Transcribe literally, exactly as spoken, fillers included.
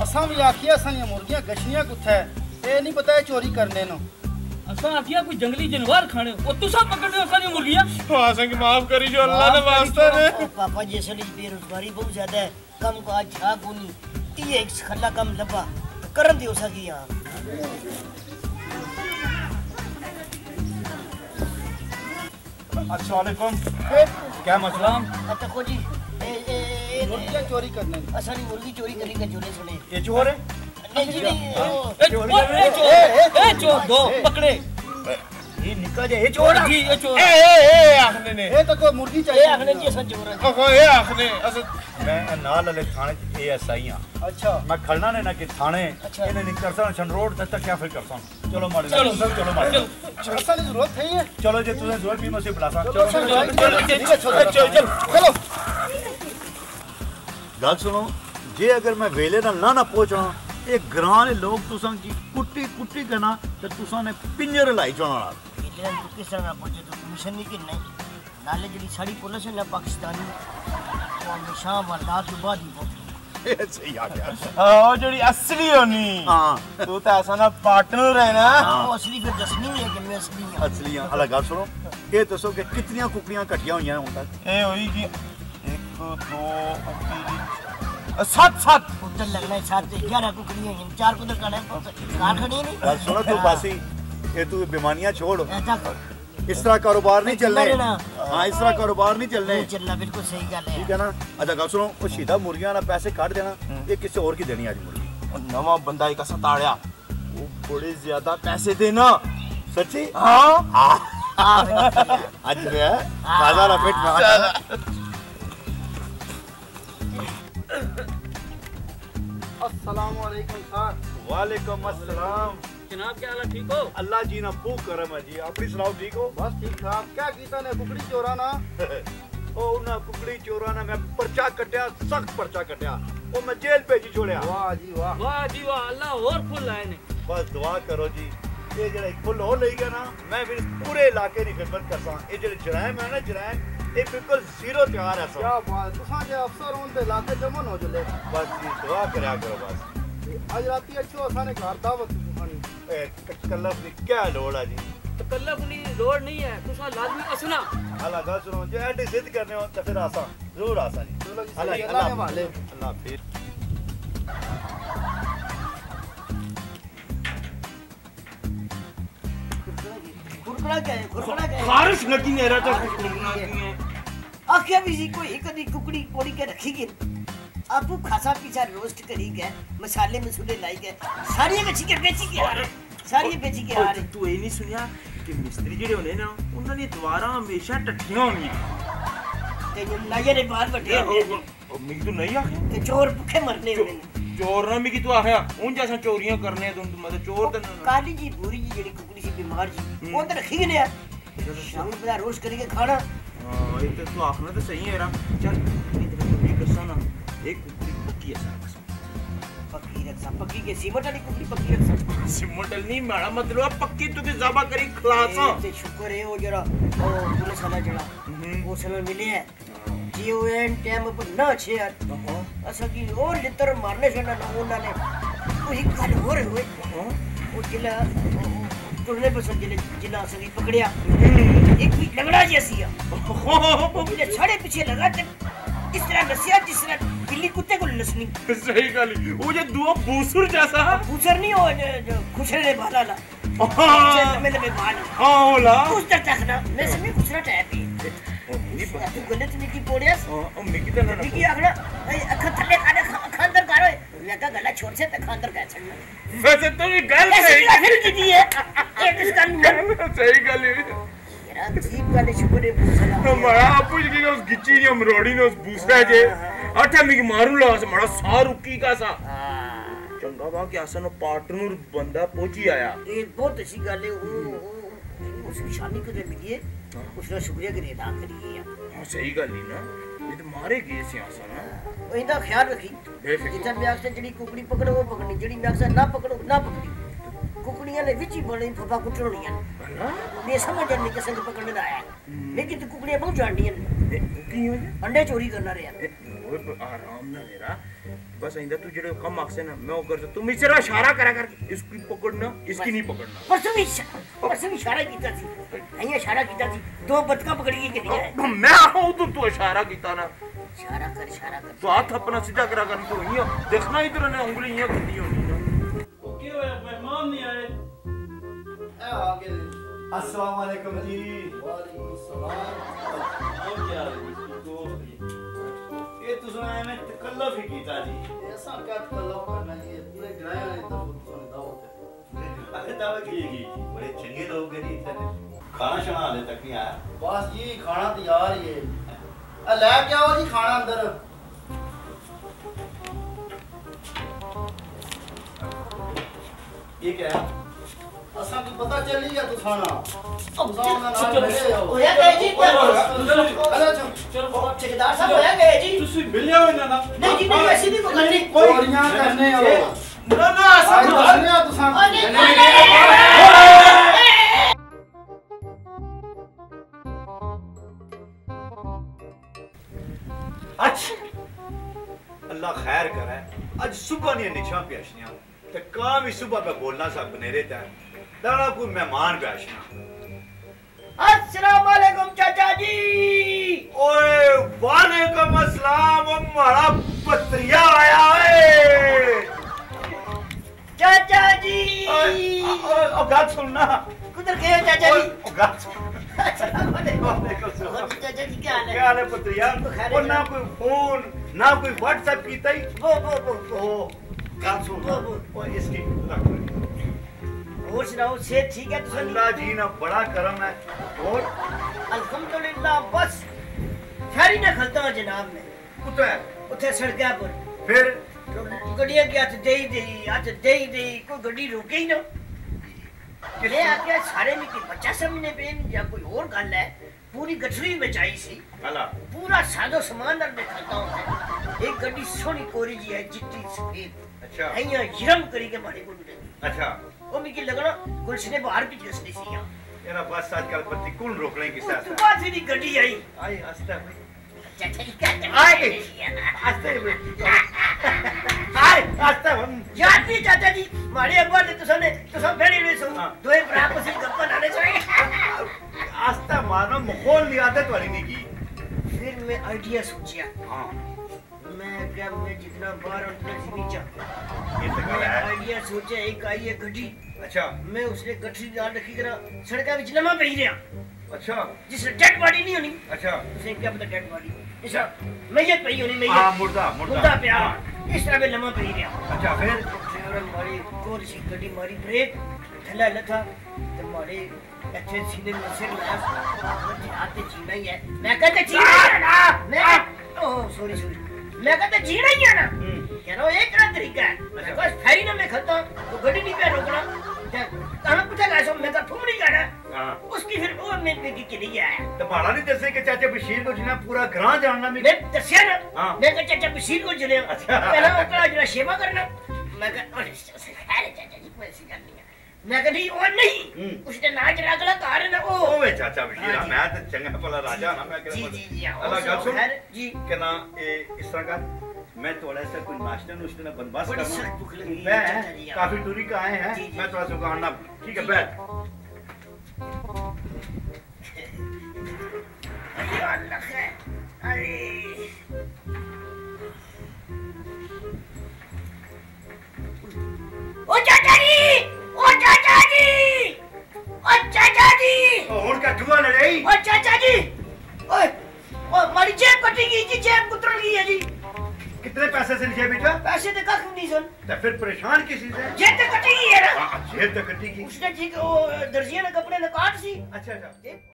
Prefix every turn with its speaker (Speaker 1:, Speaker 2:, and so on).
Speaker 1: असां भी आखिया असां मुर्गियां गछनियां कुत्थे ए नहीं पता है चोरी करने नो
Speaker 2: असां आखिया कोई जंगली जानवर खाने ओ तुसा पकड़ने असां नी मुर्गियां
Speaker 3: हां असां की माफ करी जो अल्लाह ने वास्ते ने
Speaker 4: पापा जी असली बेरोजगारी बहुत ज्यादा है कम को आज छा कोनी ये एक खल्ला कम लबा करन दियो सकी यहां
Speaker 3: अस्सलाम वालेकुम क्या मसला
Speaker 4: अच्छा को जी ए ए
Speaker 1: मुर्गियां चोरी करने
Speaker 4: असली मुर्गी चोरी करी का झोले सुने
Speaker 3: ये चोर है
Speaker 4: नहीं जी नहीं
Speaker 2: ए चोर ए चोर ए चोर दो पकड़े
Speaker 3: ये निकल जाए ये चोर
Speaker 2: जी ये चोर
Speaker 3: ए ए ए आखने ने
Speaker 1: ए तो कोई मुर्गी
Speaker 4: ए
Speaker 1: चाहिए
Speaker 4: आखने जी असन चोर है
Speaker 3: ओहो ये आखने अस मैं नाल वाले थाने ए एस आई हां
Speaker 1: अच्छा
Speaker 3: मैं खड़ना ने ना कि थाने
Speaker 4: अच्छा।
Speaker 3: इन्हें नहीं करसा शन रोड तक क्या फिर करसा चलो मारे
Speaker 2: चलो
Speaker 3: चलो मारे
Speaker 2: चलो
Speaker 1: असां की जरूरत है ये
Speaker 3: चलो जे तुझे जोर भी मसे बुलासा
Speaker 1: चलो
Speaker 3: चलो
Speaker 1: चलो चलो चलो चलो
Speaker 5: गल सुनो जे अगर मैं वेले नाल ना ना पहुंचा एक ग्रां दे लोग तुसां की कुट्टी कुट्टी करना ते तुसां ने पिंजर लाई चोना
Speaker 4: इधर तो किस तरह पहुंचे तो मिशन नहीं कि नहीं नाले जड़ी साड़ी पुलिस है ना पाकिस्तानी वो हमेशा वारदात के बाद ही पहुंचे
Speaker 5: सही आ गया
Speaker 3: ओ जड़ी असली होनी
Speaker 5: हां
Speaker 3: तू तो ऐसा ना पार्टनर है ना
Speaker 4: वो असली फिर दसनी है कि मैं असली हूं
Speaker 5: असली अलग गल सुनो ये दसो कि कितनी कुकड़ियां कटियां हुई हैं हुन तक
Speaker 3: ए होई कि एक दो तीन सात सात
Speaker 4: उधर लगना है साथ से ग्यारह कुकड़ियां हैं चार को तो कड़े कार खड़ी नहीं
Speaker 5: गल सुनो तू बासी ये तू बीमारियां छोड़
Speaker 4: ऐसा
Speaker 5: इस तरह कारोबार नहीं चलने
Speaker 4: चलना
Speaker 5: हां इस तरह कारोबार नहीं चलने
Speaker 4: नहीं चलना बिल्कुल सही गल है
Speaker 5: ठीक है ना अच्छा गल सुनो वो सीधा मुर्गियां ना पैसे काट देना ये किसी और की देनी आज मुर्गी
Speaker 3: नवा बंदा एक ऐसा ताड़या वो बड़े ज्यादा पैसे देना
Speaker 5: सच्ची
Speaker 3: हाँ
Speaker 5: आज वे ताजा लपेट मार
Speaker 1: अस्सलाम वालेकुम सर
Speaker 5: वालेकुम अस्सलाम
Speaker 2: जनाब क्या हाल है ठीक हो
Speaker 5: अल्लाह जी ना खूब करम है जी अपनी सुनाओ ठीक हो
Speaker 1: बस ठीक ठाक क्या कीता ने कुकड़ी चोराना
Speaker 5: ओ ना कुकड़ी चोरा ना मैं पर्चा कटिया सख्त पर्चा कटिया ओ मैं जेल भेजी छोड़या
Speaker 1: वाह जी वाह
Speaker 2: वाह जी वाह अल्लाह और फुल आए ने
Speaker 5: बस दुआ करो जी ये जरा फुल हो नहीं गया ना मैं फिर पूरे इलाके की खिदमत करता ये जड़े जराइम है ना जराइम ये बिल्कुल जीरो तैयार है सब
Speaker 1: क्या बात तुसा जे अफसर होन ते इलाके जमन हो जले
Speaker 5: बस जी दुआ करया करो बस
Speaker 1: आज राती अच्छो असाने घर दावत खानी
Speaker 5: ए कल्लफ की क्या लोड़ है जी
Speaker 2: तकल्लफ नी लोड नहीं है तुसा लाजमी असना
Speaker 5: अल्लाह गल सुनो जे ऐडी जिद करने हो तो फिर आसा जरूर आसा जी
Speaker 1: चलो जी
Speaker 5: अल्लाह
Speaker 1: सही अल्लाह के हवाले
Speaker 5: अल्लाह फिर
Speaker 4: कुरकुरा क्या है कुरकुरा क्या है
Speaker 3: बारिश लगी नहीं रहा था कुकड़ियां की है
Speaker 4: आखिया भी जी कोई कदी कुकड़ी कोड़ी के रखी गई आपू खासा पीछा रोस्ट करी गए मसाले मसूले लाई गए सारी बेची के बेची के आ रहे सारी बेची के आ रहे
Speaker 3: तू ये नहीं सुनिया कि मिस्त्री जेडे होने ना उन्होंने द्वारा हमेशा टट्टियां होनी
Speaker 4: ते जो नजरे बाहर बैठे हैं
Speaker 3: ओ मिगी तो नहीं आखे
Speaker 4: ते चोर भूखे मरने होने
Speaker 3: चोर ना मिगी तो आखया उन जैसा चोरियां करने तुम मतलब चोर तो
Speaker 4: काली जी पूरी जी जेडी कुकड़ी सी बीमार जी वो तो रखी गई है शाम को बड़ा रोस्ट करके खाना
Speaker 3: हां ये तो तू आखना तो सही है रा चल इधर तो ये करसा ना एक कुकड़ी पक्की है सारा
Speaker 4: पक्की रखसा पक्की के सीमट वाली कुकड़ी पक्की रखसा
Speaker 3: सिमटल नहीं मेरा मतलब पक्की तू के ज़बा करी खलासा
Speaker 4: ते शुक्र है वो जरा ओ पुलिस वाला जड़ा वो समय मिले है जी ओ एन टाइम पर ना छे असा की और लितर मारने से ना उन्होंने वही गल हो रही हुई वो जिला टुरने पर जिले जिला असली पकड़िया एक भी लगड़ा जैसी है वो जिले छड़े पीछे लगा ते इस तरह नसिया जिस तरह बिल्ली कुत्ते को नसनी
Speaker 3: सही गाली वो जो दुआ बूसुर जैसा
Speaker 4: बूसर नहीं हो खुसरे वाला ला लंबे लंबे बाल
Speaker 3: हां होला
Speaker 4: उस तक तक ना मैं समझ खुसरा टाइप ही तू गलत नहीं की पोड़ियास
Speaker 3: ओ मिकी तो ना
Speaker 4: मिकी आखना अखा थले काने अखा अंदर करो लगा गला छोड़ से तक अंदर का छड़ना
Speaker 3: वैसे तो ये गल
Speaker 4: सही फिर की दी है एक इसका
Speaker 3: सही गाली
Speaker 4: यार जीप वाले शुक्र है बूसला
Speaker 3: हमारा आपू जी उस गिच्ची ने मरोड़ी ने उस बूसरा जे अठा मिकी मारू ला से बड़ा सा रुकी का सा चंगा बा के आसन पार्टनर बंदा पहुंची आया
Speaker 4: ये बहुत अच्छी गल है वो उस निशानी को दे मिलिए उसका शुक्रिया करे अदा करिए
Speaker 3: हां सही गल ही ना ये तो मारे गए से आसन
Speaker 4: वो इंदा ख्याल रखी जितना ब्याग से जड़ी कुकड़ी पकड़ो वो पकड़नी जड़ी ब्याग से ना पकड़ो ना पकड़ी कुकड़ियां ने विच ही बड़ी फफा कुटणियां ये समझ नहीं किसे को पकड़ने दा आया लेकिन तो कुकड़ियां बहुत जानदियां
Speaker 3: की हो
Speaker 4: अंडे चोरी करना रे
Speaker 3: ओए आराम ना मेरा बस इंदा तू जेड़े कम आखसे ना मैं वो कर तुम इस तरह इशारा करा कर इसकी पकड़ना इसकी नहीं पकड़ना
Speaker 4: परसों भी परसों भी इशारा कीता थी अइया इशारा कीता थी दो बतका पकड़ी के नहीं है
Speaker 3: मैं आऊं तो तू इशारा कीता ना
Speaker 4: इशारा कर इशारा कर
Speaker 3: तो हाथ अपना सीधा करा कर तो इया देखना इधर ने उंगली इया खड़ी होनी ना
Speaker 2: ओके मेहमान नहीं आए
Speaker 1: ए आ गए
Speaker 5: अस्सलाम वालेकुम जी
Speaker 1: वालेकुम सलाम
Speaker 2: और क्या तो
Speaker 5: ये तुसा एवें तकल्लुफ ही कीता जी
Speaker 1: ऐसा क्या तलब करना जी पूरे गिराए वाले तो सुन दावत है
Speaker 5: अरे दावा की की बड़े चंगे लोग हैं जी इधर खाना शाना हाले तक नहीं आया
Speaker 1: बस जी खाना तैयार ही है आ ले के आओ जी खाना अंदर
Speaker 5: ये क्या है
Speaker 1: असा को पता चल गया तू खाना अब जाओ ना
Speaker 2: चलो,
Speaker 1: ना ले आओ
Speaker 4: होया गए जी क्या
Speaker 1: अरे चल
Speaker 2: चलो
Speaker 4: ठेकेदार साहब होया गए जी
Speaker 2: ਤੁਸੀਂ ਮਿਲਿਆ ਹੋਇਆ ਨਾ
Speaker 4: नहीं जी नहीं ऐसी नहीं पकड़नी
Speaker 1: चोरियां करने हो
Speaker 5: ना ना
Speaker 1: आज करने हो तुसा
Speaker 5: अच्छा अल्लाह खैर करे आज सुबह ने निशा प्याशनिया ते काम ही सुबह पे बोलना सा बनेरे ता दाना कोई मेहमान प्याशना
Speaker 4: अस्सलाम वालेकुम चाचा जी
Speaker 5: ओए वालेकुम अस्सलाम ओ मारा पत्रिया आया है
Speaker 4: चाचा जी
Speaker 5: ओ बात सुनना
Speaker 4: किधर गए चाचा जी
Speaker 5: ओ बात
Speaker 4: अस्सलाम वालेकुम
Speaker 5: वालेकुम सलाम
Speaker 4: चाचा जी क्या हाल है
Speaker 5: क्या हाल है पत्रिया ओ ना कोई फोन ना कोई व्हाट्सएप कीता ही
Speaker 4: वो वो वो वो
Speaker 5: ओ बात सुन ओ इसकी
Speaker 4: और सुनाओ सेहत ठीक है तुम
Speaker 5: अल्लाह जी ना बड़ा करम है और
Speaker 4: अल्हम्दुलिल्लाह बस फेरी ना खलता हूं जनाब में
Speaker 5: कुत्ता है
Speaker 4: उथे सड़का पर
Speaker 5: फिर
Speaker 4: गड्डियां के हाथ दे ही दे हाथ दे ही दे कोई गड्डी रोके ही ना मैं आके सारे में की बच्चा समझने पे या कोई और गल है पूरी गठरी में चाहिए सी
Speaker 5: अला
Speaker 4: पूरा सादो सामान अंदर में खाता हूं एक गड्डी सोनी कोरी जी है चिट्टी सफेद
Speaker 5: अच्छा
Speaker 4: अइया यरम करी के मारे को मिले
Speaker 5: अच्छा
Speaker 4: ओ मिकी लगना गुलशने बाहर भी जसनी सी या
Speaker 5: यार बस आजकल पति कौन रोकने की साथ
Speaker 4: तो बाद फिर गड्डी आई
Speaker 5: आई हंसता है
Speaker 4: चाचा जी क्या
Speaker 5: आए हंसते आए हंसता हम
Speaker 4: याद नहीं चाचा जी मारे अब्बा ने तुसा ने तुसा फेरी में सो
Speaker 5: हाँ।
Speaker 4: दोए भरा को सी गप्पा नाने चाहिए
Speaker 5: हंसता मानो माहौल की आदत वाली नहीं की
Speaker 4: फिर मैं आइडिया सोचिया
Speaker 5: हाँ
Speaker 4: मैं क्या मैं जितना बार उतना जीनी चाह
Speaker 5: ये तो
Speaker 4: मैं
Speaker 5: क्या है
Speaker 4: आइडिया सोचा एक आई है गड्डी
Speaker 5: अच्छा
Speaker 4: मैं उसने गठरी डाल रखी करा सड़का विच लम्मा पई रहा
Speaker 5: अच्छा
Speaker 4: जिस डेड बॉडी नहीं होनी
Speaker 5: अच्छा
Speaker 4: उसे क्या पता डेड बॉडी ऐसा मैयत पई होनी मैयत
Speaker 5: हाँ मुर्दा मुर्दा
Speaker 4: मुर्दा प्या इस तरह में लम्मा पई रहा
Speaker 5: अच्छा फिर
Speaker 4: ड्राइवर मारी कोर सी गड्डी मारी ब्रेक थला लथा तो मारे अच्छे सीने में सिर लाया मुझे आते जीना ही है मैं कहते जीना ही है ना मैं ओह सॉरी सॉरी मैं कहते जीना ही है ना कह रहा हूँ एक ना तरीका है मैं बस फेरी ना मैं खाता तो गड्डी नहीं पे रोकना कहाँ पूछा कैसे मैं तो तुम नहीं कहना
Speaker 5: हाँ
Speaker 4: उसकी फिर वो मैं मैं की नहीं आया
Speaker 5: तो भाड़ा नहीं दसे कि चाचा बशीर को जिन्हें पूरा ग्रां जानना मैं
Speaker 4: मैं दसिया ना
Speaker 5: हाँ।
Speaker 4: मैं कहा चाचा बशीर को जने
Speaker 5: अच्छा।
Speaker 4: पहला ओकड़ा जरा सेवा करना मैं कहा अरे अरे चाचा जी कोई ऐसी गल नहीं है मैं कहा नहीं और नहीं उसने नाच रागला कार है ना वो
Speaker 5: ओए चाचा बशीर
Speaker 4: हाँ जी।
Speaker 5: मैं तो चंगा भला राजा ना मैं
Speaker 4: जी जी जी हाँ,
Speaker 5: अल्लाह गल सुन
Speaker 4: खैर, जी
Speaker 5: कि ना ये इस तरह का मैं थोड़ा सा कोई नाश्ता नुश्ता ना बंदोबस्त
Speaker 4: बड़ी
Speaker 5: करना
Speaker 4: सख्त भूख लगी है, चाचा जी,
Speaker 5: मैं
Speaker 4: हाँ।
Speaker 5: काफी दूरी का आए हैं
Speaker 4: जी, जी।
Speaker 5: मैं थोड़ा सा खाना ठीक है बैठ
Speaker 4: अरे अल्लाह है अरे ओ चाचा जी ओ चाचा जी ओ चाचा जी
Speaker 5: हुन का धुआं न रही
Speaker 4: ओ चाचा जी ओए ओ मारी जेब कटी गई जी जेब कुतर गई है जी
Speaker 5: कितने पैसे से लिए बेटा
Speaker 4: पैसे तो कख नहीं सुन
Speaker 5: तो फिर परेशान किसी से
Speaker 4: जेब तो कटी गई है ना
Speaker 5: हाँ, जेब तो कटी की
Speaker 4: उसने जी वो दर्जिया ने कपड़े ने काट सी
Speaker 5: अच्छा अच्छा